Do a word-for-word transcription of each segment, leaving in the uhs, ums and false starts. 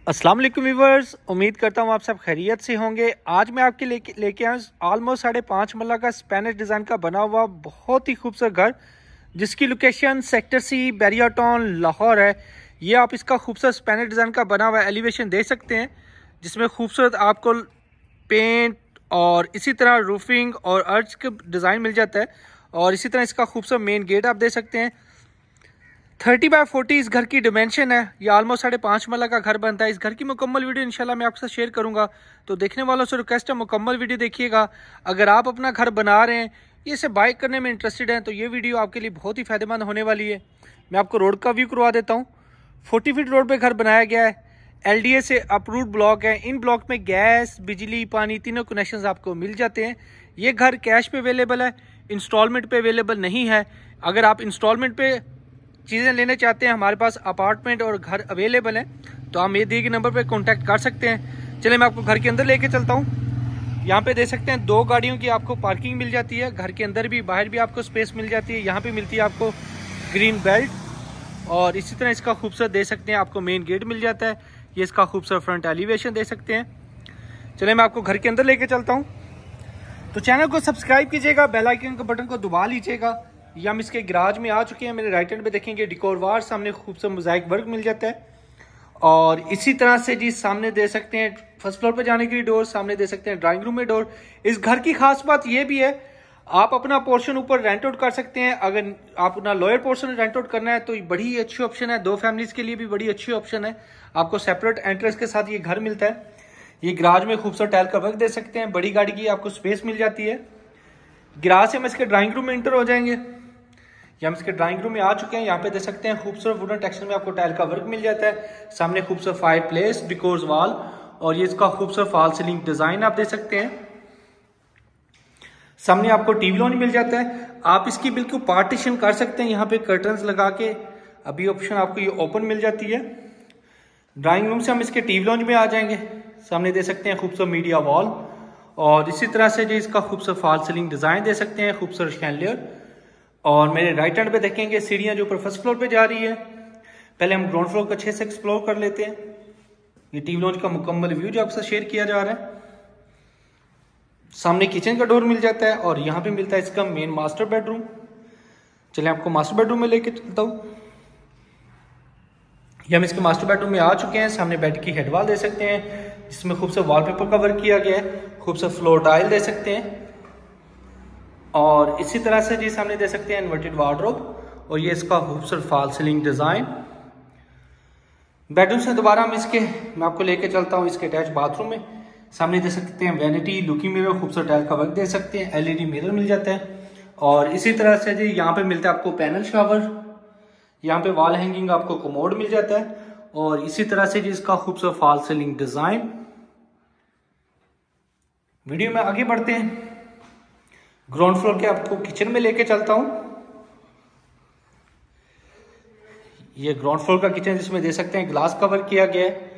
अस्सलाम वालेकुम व्यूवर्स, उम्मीद करता हूँ आप सब खैरियत से होंगे। आज मैं आपके लेके लेके आया हूँ ऑलमोस्ट साढ़े पाँच मरला का स्पेनिश डिज़ाइन का बना हुआ बहुत ही खूबसूरत घर, जिसकी location sector C Bahria Town Lahore है। ये आप इसका खूबसूरत स्पेनिश डिज़ाइन का बना हुआ एलिवेशन देख सकते हैं, जिसमें खूबसूरत आपको पेंट और इसी तरह रूफिंग और अर्च का डिज़ाइन मिल जाता है। और इसी तरह इसका खूबसूरत मेन गेट आप देख सकते हैं। थर्टी बाय फोर्टी इस घर की डिमेंशन है। ये ऑलमोस्ट साढ़े पाँच मरला का घर बनता है। इस घर की मुकम्मल वीडियो इंशाल्लाह मैं आपके साथ शेयर करूंगा, तो देखने वालों से रिक्वेस्ट है मुकम्मल वीडियो देखिएगा। अगर आप अपना घर बना रहे हैं, ये इसे बाय करने में इंटरेस्टेड हैं, तो ये वीडियो आपके लिए बहुत ही फायदेमंद होने वाली है। मैं आपको रोड का व्यू करवा देता हूँ। फोर्टी फीट रोड पर घर बनाया गया है। एल डी ए से अप्रूव्ड ब्लॉक है। इन ब्लॉक में गैस, बिजली, पानी तीनों कनेक्शन आपको मिल जाते हैं। ये घर कैश पे अवेलेबल है, इंस्टॉलमेंट पे अवेलेबल नहीं है। अगर आप इंस्टॉलमेंट पे चीज़ें लेने चाहते हैं, हमारे पास अपार्टमेंट और घर अवेलेबल हैं, तो आप ये दिए गए नंबर पे कांटेक्ट कर सकते हैं। चलिए मैं आपको घर के अंदर लेके चलता हूँ। यहाँ पे देख सकते हैं दो गाड़ियों की आपको पार्किंग मिल जाती है। घर के अंदर भी बाहर भी आपको स्पेस मिल जाती है। यहाँ पे मिलती है आपको ग्रीन बेल्ट, और इसी तरह इसका खूबसूरत देख सकते हैं आपको मेन गेट मिल जाता है। ये इसका खूबसूरत फ्रंट एलिवेशन देख सकते हैं। चलिए मैं आपको घर के अंदर लेके चलता हूँ। तो चैनल को सब्सक्राइब कीजिएगा, बेल आइकन के बटन को दबा लीजिएगा। ये हम इसके गैराज में आ चुके हैं। मेरे राइट हैंड पे देखेंगे डिकोर वार, सामने खूबसूरत मोज़ाइक वर्क मिल जाता है। और इसी तरह से जी सामने दे सकते हैं फर्स्ट फ्लोर पे जाने के लिए डोर, सामने दे सकते हैं ड्राइंग रूम में डोर। इस घर की खास बात ये भी है, आप अपना पोर्शन ऊपर रेंट आउट कर सकते हैं। अगर आप अपना लोअर पोर्शन रेंट आउट करना है तो बड़ी अच्छी ऑप्शन है। दो फैमिलीज के लिए भी बड़ी अच्छी ऑप्शन है। आपको सेपरेट एंट्रेंस के साथ ये घर मिलता है। ये गैराज में खूबसूरत टाइल का वर्क दे सकते हैं। बड़ी गाड़ी की आपको स्पेस मिल जाती है। गैराज से हम इसके ड्राइंग रूम में एंटर हो जाएंगे। हम इसके ड्राइंग रूम में आ चुके हैं। यहाँ पे देख सकते हैं खूबसूरत वुडन टेक्सचर में आपको टाइल का वर्क मिल जाता है। सामने खूबसूरत फायर प्लेस, डिकोर्स वाल, और ये इसका खूबसूरत फॉल सीलिंग डिजाइन आप देख सकते हैं। सामने आपको टीवी लॉन्च मिल जाता है। आप इसकी बिल्कुल पार्टीशन कर सकते हैं यहाँ पे कर्टन्स लगा के। अभी ऑप्शन आपको ये ओपन मिल जाती है। ड्राइंग रूम से हम इसके टीवी लॉन्च में आ जाएंगे। सामने दे सकते हैं खूबसूरत मीडिया वॉल, और इसी तरह से जो इसका खूबसूरत फॉल सीलिंग डिजाइन दे सकते हैं, खूबसूरत शैंडलियर। और मेरे राइट हैंड पे देखेंगे सीढ़ियां जो ऊपर फर्स्ट फ्लोर पे जा रही है। पहले हम ग्राउंड फ्लोर को अच्छे से एक्सप्लोर कर लेते हैं। ये टीवी लॉन्च का मुकम्मल व्यू जो आपसे शेयर किया जा रहा है। सामने किचन का डोर मिल जाता है, और यहाँ पे मिलता है इसका मेन मास्टर बेडरूम। चलिए आपको मास्टर बेडरूम में लेके चलता हूँ। ये हम इसके मास्टर बेडरूम में आ चुके हैं। सामने बेड की हेड वॉल दे सकते हैं, जिसमें खूबसूरत वॉलपेपर का वर्क किया गया है। खूबसूरत फ्लोर टाइल दे सकते हैं, और इसी तरह से जी सामने दे सकते हैं इन्वर्टेड वार्डरोब, और ये इसका खूबसूरत फॉल सीलिंग डिजाइन। बेडरूम से दोबारा हम इसके मैं आपको लेके चलता हूँ इसके अटैच बाथरूम में। सामने दे सकते हैं वैनिटी, लुकिंग मिरर, खूबसूरत टाइल का वर्क दे सकते हैं। एलईडी मिरर मिल जाता है, और इसी तरह से जी यहाँ पे मिलता है आपको पैनल शावर। यहाँ पे वॉल हैंगिंग आपको कमोड मिल जाता है, और इसी तरह से जी इसका खूबसूरत फॉल सीलिंग डिजाइन। वीडियो में आगे बढ़ते हैं। ग्राउंड फ्लोर के आपको किचन में लेके चलता हूं। ये ग्राउंड फ्लोर का किचन, जिसमें दे सकते हैं ग्लास कवर किया गया है।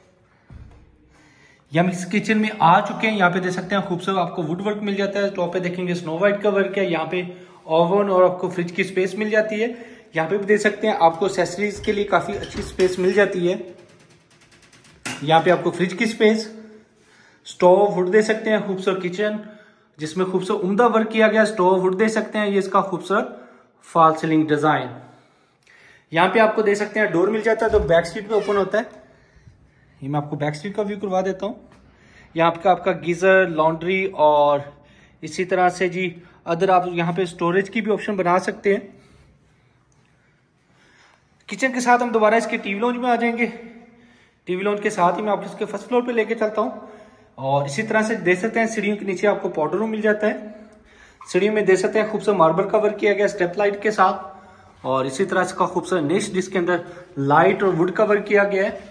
हम इस किचन में आ चुके हैं। यहाँ पे दे सकते हैं खूबसूरत आपको वुड वर्क मिल जाता है। टॉप पे देखेंगे स्नो व्हाइट का वर्क है। यहाँ पे ओवन और आपको फ्रिज की स्पेस मिल जाती है। यहाँ पे भी दे सकते हैं आपको एक्सेसरीज के लिए काफी अच्छी स्पेस मिल जाती है। यहाँ पे आपको फ्रिज की स्पेस, स्टोव, वुड दे सकते हैं। खूबसूरत किचन जिसमें खूबसूरत उम्दा वर्क किया गया। स्टोव वुड दे सकते हैं। ये इसका खूबसूरत फॉल सीलिंग डिजाइन। यहाँ पे आपको दे सकते हैं डोर मिल जाता है, तो बैक सीट पे ओपन होता है। ये मैं आपको बैक सीट का व्यू करवा देता हूँ। यहाँ पे आपका गीजर, लॉन्ड्री, और इसी तरह से जी अदर आप यहाँ पे स्टोरेज की भी ऑप्शन बना सकते हैं। किचन के साथ हम दोबारा इसके टीवी लॉन्च में आ जाएंगे। टीवी लॉन्च के साथ ही मैं आपको इसके फर्स्ट फ्लोर पे लेके चलता हूँ। और इसी तरह से देख सकते हैं सीढ़ियों के नीचे आपको पाउडर रूम मिल जाता है। सीढ़ियों में देख सकते हैं खूबसूरत मार्बल का वर्क किया गया स्टेप लाइट के साथ, और इसी तरह इसका खूबसूरत निश जिसके अंदर लाइट और वुड का वर्क किया गया है।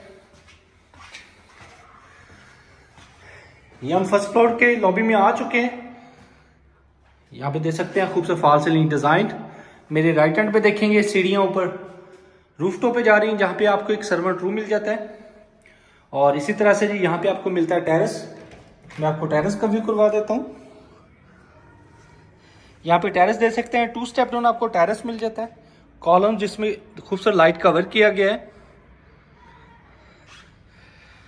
ये हम फर्स्ट फ्लोर के लॉबी में आ चुके हैं। यहाँ पे देख सकते हैं खूबसूरत फॉल सीलिंग डिजाइन। मेरे राइट हैंड पे देखेंगे सीढ़ियां ऊपर रूफटॉप पे जा रही हैं, जहां पे आपको एक सर्वेंट रूम मिल जाता है। और इसी तरह से जी यहाँ पे आपको मिलता है टेरेस। मैं आपको टेरेस का व्यू करवा देता हूँ। यहाँ पे टेरेस दे सकते हैं। टू स्टेप डाउन आपको टेरेस मिल जाता है। कॉलम जिसमें खूबसूरत लाइट का वर्क किया गया है।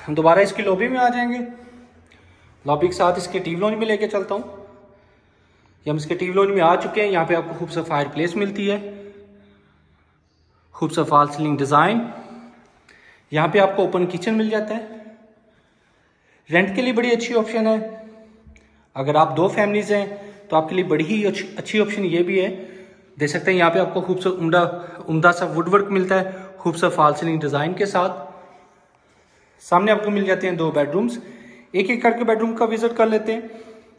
हम दोबारा इसकी लॉबी में आ जाएंगे। लॉबी के साथ इसके टीवी लॉन्ज में लेके चलता हूँ। ये हम इसके टीवी लॉन्ज में आ चुके हैं। यहाँ पे आपको खूबसूरत फायर प्लेस मिलती है, खूबसूरत फॉल सीलिंग डिजाइन। यहाँ पे आपको ओपन किचन मिल जाता है। रेंट के लिए बड़ी अच्छी ऑप्शन है। अगर आप दो फैमिलीज हैं तो आपके लिए बड़ी ही अच्छी ऑप्शन ये भी है। देख सकते हैं यहाँ पे आपको खूबसूरत उम्दा उम्दा सा वुडवर्क मिलता है, खूबसूरत फॉल सीलिंग डिजाइन के साथ। सामने आपको मिल जाते हैं दो बेडरूम्स। एक एक करके बेडरूम का विजिट कर लेते हैं।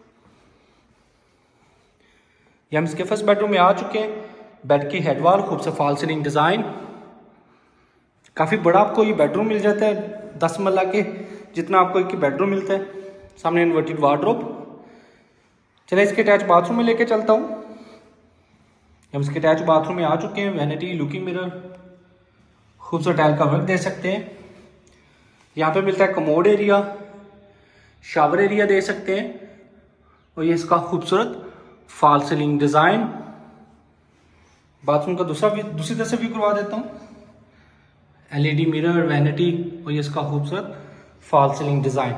हम इसके फर्स्ट बेडरूम में आ चुके हैं। बेड की हेडवॉल, खूबसूरत फॉल सीलिंग डिजाइन। काफी बड़ा आपको ये बेडरूम मिल जाता है, दस मल्ला के जितना आपको एक बेडरूम मिलता है। सामने इन्वर्टेड वार्डरोब। चले इसके अटैच बाथरूम में लेके चलता हूँ। हम इसके अटैच बाथरूम में आ चुके हैं। वैनिटी, लुकिंग मिरर, खूबसूरत टाइल का वर्क दे सकते हैं। यहाँ पे मिलता है कमोड एरिया, शावर एरिया दे सकते हैं। और ये इसका खूबसूरत फॉल सीलिंग डिजाइन। बाथरूम का दूसरा भी दूसरी तरफ से भी करवा देता हूँ। एलईडी मिरर, वैनिटी और ये इसका खूबसूरत फॉल सीलिंग डिजाइन।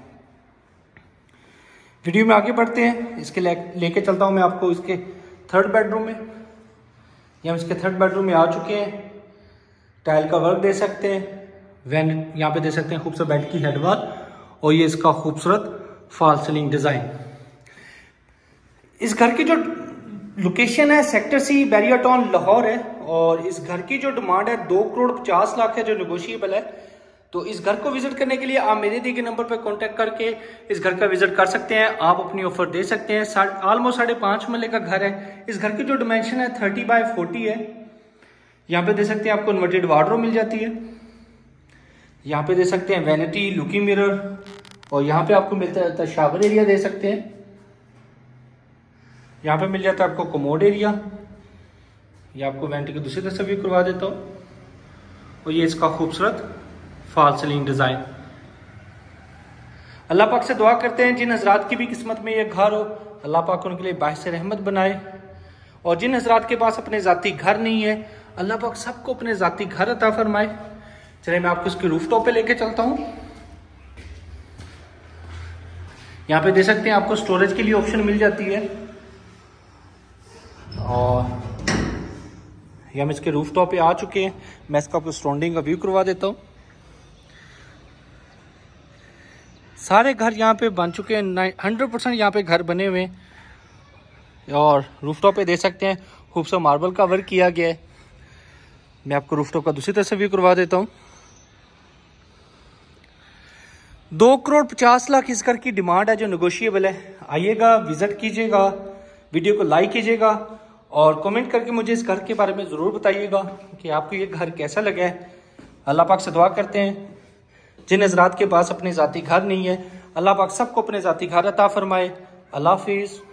वीडियो में आगे बढ़ते हैं। इसके ले, लेके चलता हूँ मैं आपको इसके थर्ड बेडरूम में। ये हम इसके थर्ड बेडरूम में आ चुके हैं। टाइल का वर्क दे सकते हैं। वैन यहाँ पे दे सकते हैं खूबसूरत बेड की हेडवॉल और ये इसका खूबसूरत फॉल सीलिंग डिजाइन। इस घर की जो लोकेशन है sector C, Bahria Town, Lahore है। और इस घर की जो डिमांड है दो करोड़ पचास लाख है, जो नेगोशिएबल है। तो इस घर को विजिट करने के लिए आप मेरे दिए गए नंबर पर कांटेक्ट करके इस घर का विजिट कर सकते हैं। आप अपनी ऑफर दे सकते हैं। ऑलमोस्ट साढ़े पांच मरले का घर है। इस घर की जो डिमेंशन है थर्टी बाय फोर्टी है। यहाँ पे दे सकते हैं आपको इन्वर्टेड वार्डरोब मिल जाती है। यहाँ पे दे सकते हैं वैनिटी, लुकिंग मिरर और यहाँ पे आपको मिलता है शावर एरिया दे सकते हैं। यहाँ पे मिल जाता है आपको कमोड एरिया। ये आपको वैनिटी की दूसरी तरफ से भी करवा देता हूँ। और ये इसका खूबसूरत फॉल सीलिंग डिजाइन। अल्लाह पाक से दुआ करते हैं जिन हजरात की भी किस्मत में ये घर हो, अल्लाह पाक उनके लिए बाइस रहमत बनाए। और जिन हजरात के पास अपने जाती घर नहीं है, अल्लाह पाक सबको अपने जाती घर अता फरमाए। चलिए मैं आपको इसके रूफ टॉप पे लेके चलता हूँ। यहाँ पे दे सकते हैं आपको स्टोरेज के लिए ऑप्शन मिल जाती है। और ये हम इसके रूफ टॉप पे आ चुके हैं। मैं इसका आपको सराउंडिंग का व्यू करवा देता हूँ। सारे घर यहाँ पे बन चुके हैं, हंड्रेड परसेंट यहाँ पे घर बने हुए हैं। और रूफ टॉप पे दे सकते हैं खूबसूरत मार्बल का वर्क किया गया है। मैं आपको रूफ टॉप का दूसरी तरफ से व्यू करवा देता हूँ। दो करोड़ पचास लाख इस घर की डिमांड है, जो नेगोशिएबल है। आइएगा, विजिट कीजिएगा, वीडियो को लाइक कीजिएगा और कमेंट करके मुझे इस घर के बारे में ज़रूर बताइएगा कि आपको ये घर कैसा लगा है। अल्लाह पाक से दुआ करते हैं जिन हजरात के पास अपने ज़ाती घर नहीं है, अल्लाह पाक सबको अपने ज़ाती घर अता फरमाए। अल्लाह हाफिज़।